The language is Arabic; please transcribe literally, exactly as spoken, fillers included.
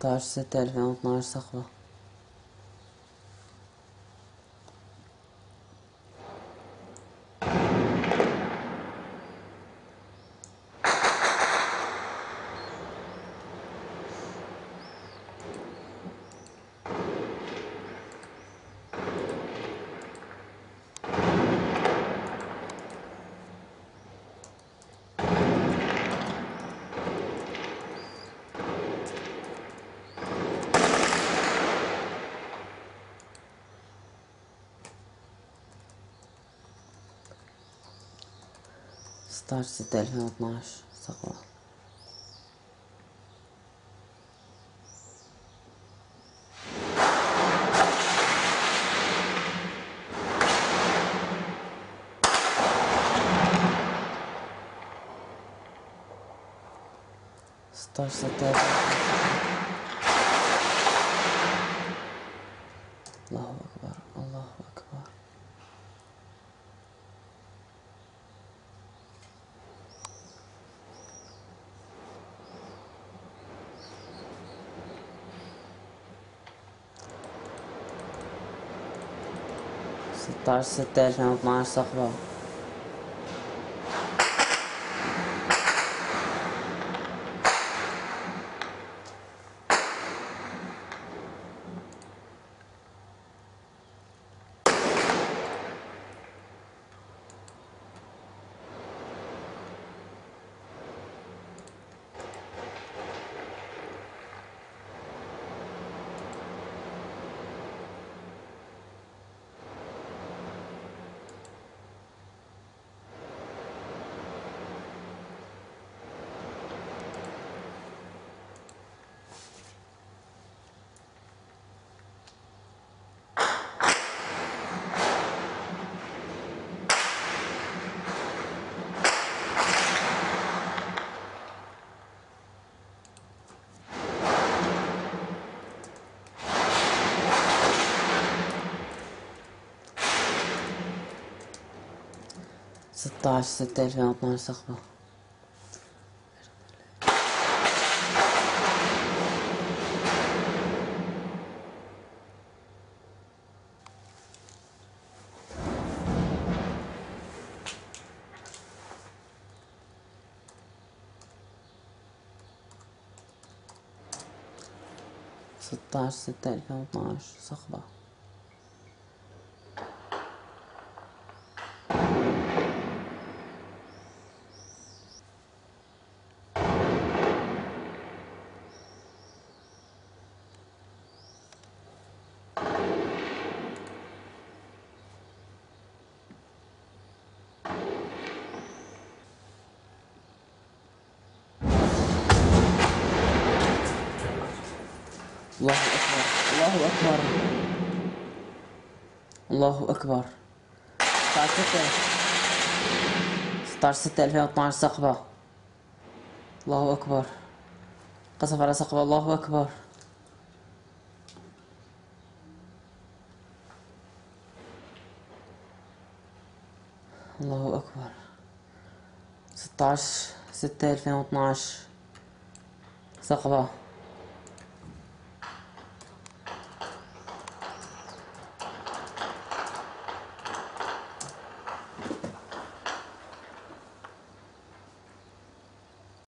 ستاشر ستة ألفين واثناعش صخبة. ستاشر ستة ألفين واثناعش صخبة. ستاشر ستة ألفين. الله أكبر الله أكبر. ستاشر ستة ألفين واثناعش صخبة. ستاشر ستة ألفين واثناعش صخبة. ستاشر ستة ألفين واثناعش صخبة. الله أكبر الله أكبر الله أكبر. ستاشر ستة ستاشر ستة ألفين واثناعش صخبة. الله أكبر. قصف على صخبة. الله أكبر. الله أكبر. ستاشر ستة ألفين واثناعش صخبة.